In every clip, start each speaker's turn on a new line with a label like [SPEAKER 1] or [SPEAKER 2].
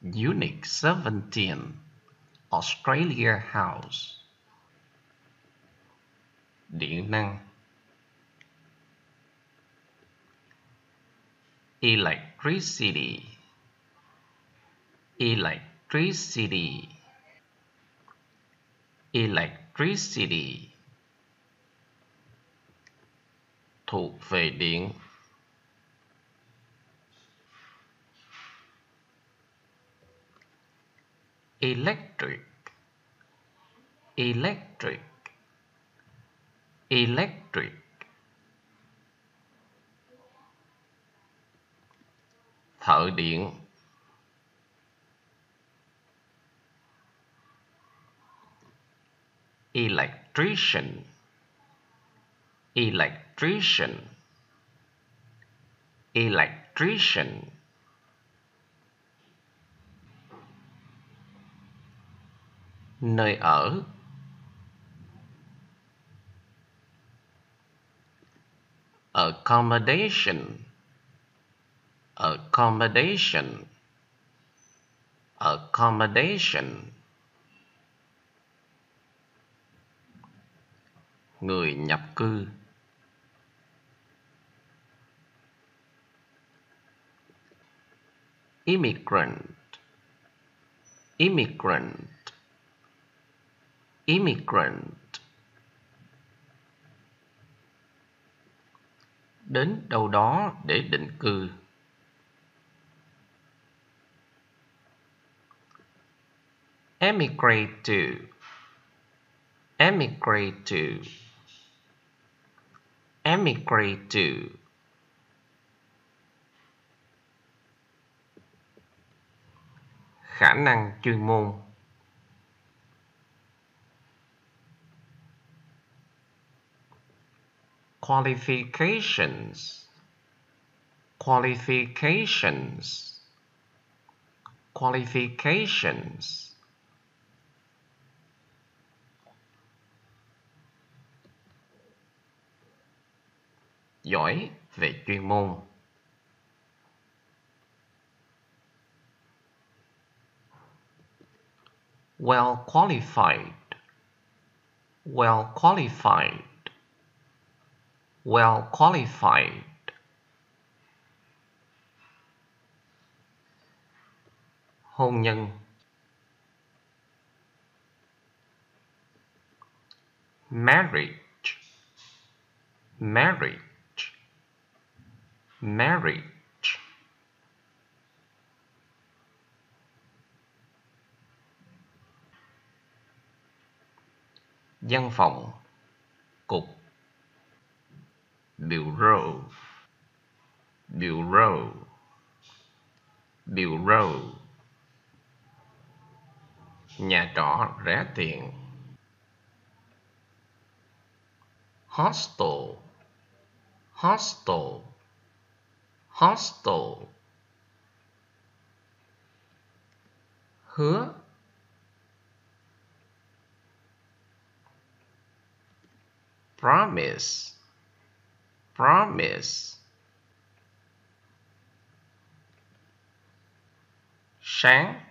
[SPEAKER 1] Unit 17 Australia House. Điện năng. Electricity. Electricity. Electricity. Thuộc về điện. Electric. Electric. Electric. Thợ điện. Electrician. Electrician. Electrician. Nơi ở. Accommodation. Accommodation. Accommodation. Người nhập cư. Immigrant. Immigrant. Immigrant. Đến đâu đó để định cư. Emigrate to. Emigrate to. Emigrate to. Khả năng chuyên môn. Qualifications. Qualifications. Qualifications. Giỏi về chuyên môn. Well qualified. Well qualified. Well qualified. Hôn nhân. Marriage. Marriage. Marriage. Văn phòng. Cục. Bureau. Bureau. Bureau. Nhà trọ rẻ tiền. Hostel. Hostel. Hostel. Hứa. Promise. Promise. Sáng.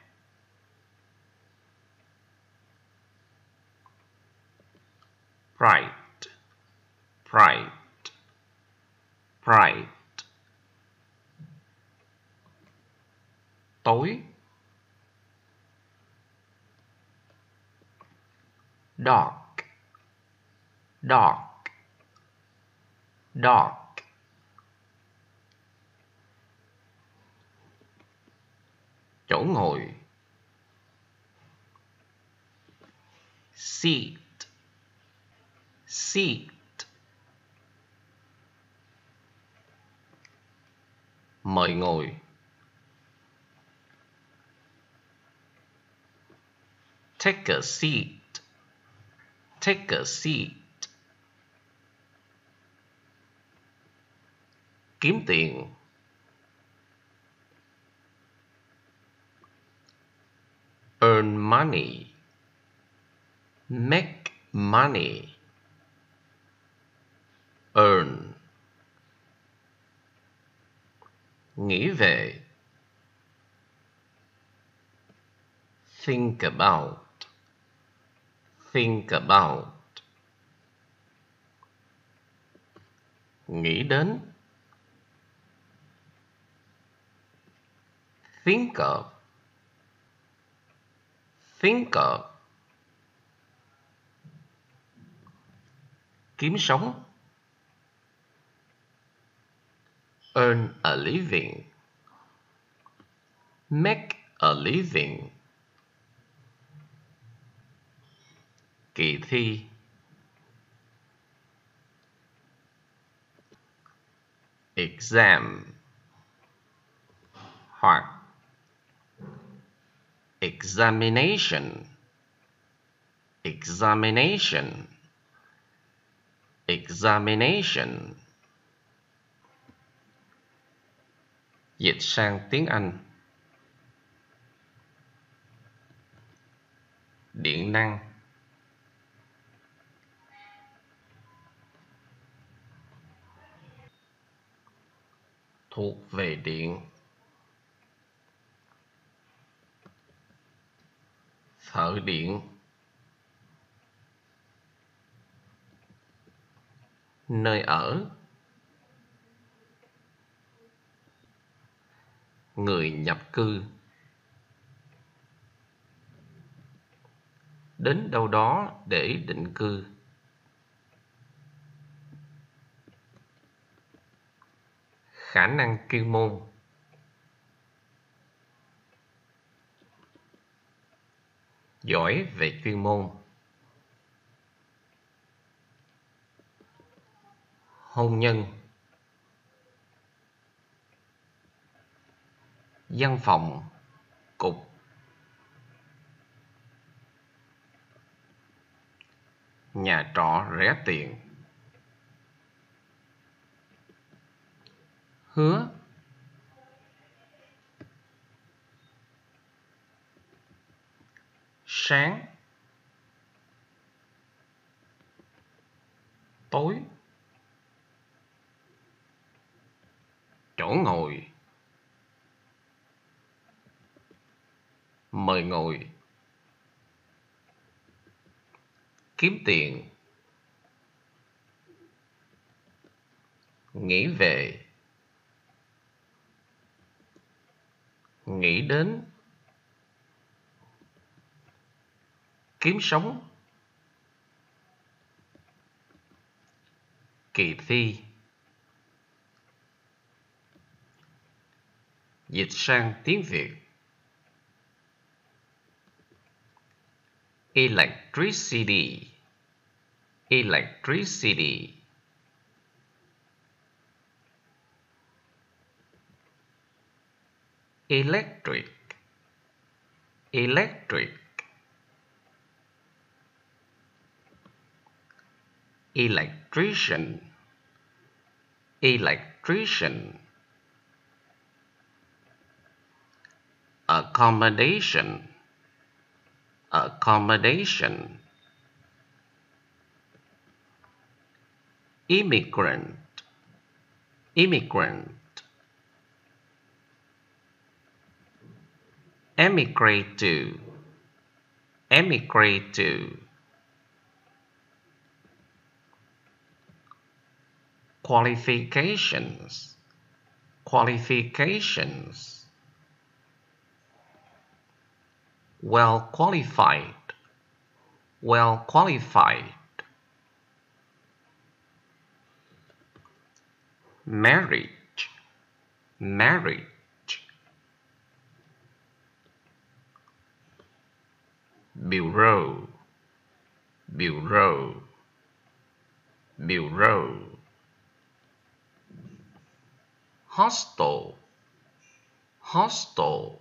[SPEAKER 1] Bright. Bright. Bright. Tối. Dark. Dark. Dark. Chỗ ngồi. Seat. Seat. Mời ngồi. Take a seat. Take a seat. Kiếm tiền. Earn money. Make money. Earn. Nghỉ về. Think about. Think about. Nghĩ đến. Think of. Think of. Kiếm sống. Earn a living. Make a living. Kỳ thi. Exam. Hoặc examination. Examination. Examination. Dịch sang tiếng Anh. Điện năng. Thuộc về điện. Thợ điện. Nơi ở. Người nhập cư. Đến đâu đó để định cư. Khả năng chuyên môn. Giỏi về chuyên môn. Hôn nhân. Văn phòng. Cục. Nhà trọ rẻ tiền. Hứa. Sáng. Tối. Chỗ ngồi. Mời ngồi. Kiếm tiền. Nghĩ về. Nghĩ đến. Kiếm sống. Kỳ thi. Dịch sang tiếng Việt. Electricity. Electricity. Electric. Electric. Electrician. Electrician. Accommodation. Accommodation. Immigrant. Immigrant. Emigrate to. Emigrate to. Qualifications. Qualifications. Well qualified. Well qualified. Marriage. Marriage. Bureau. Bureau. Bureau. Hostel. Hostel.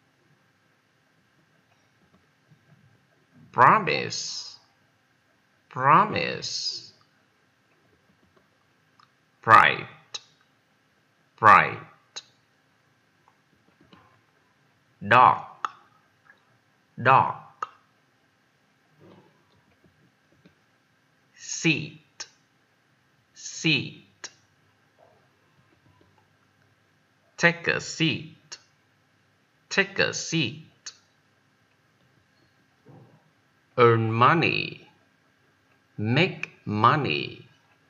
[SPEAKER 1] Promise. Promise. Bright. Bright. Dark. Dark. Seat. Seat. Take a seat. Take a seat. earn money, make money.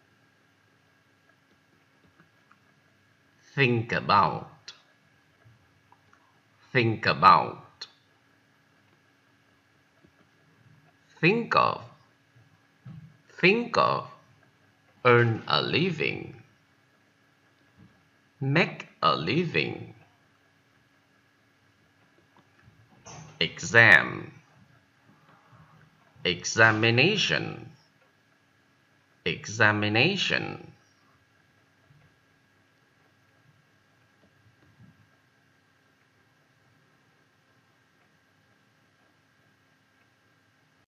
[SPEAKER 1] Think about, think about. Think of, think of. Earn a living, make a living. Exam, examination, examination.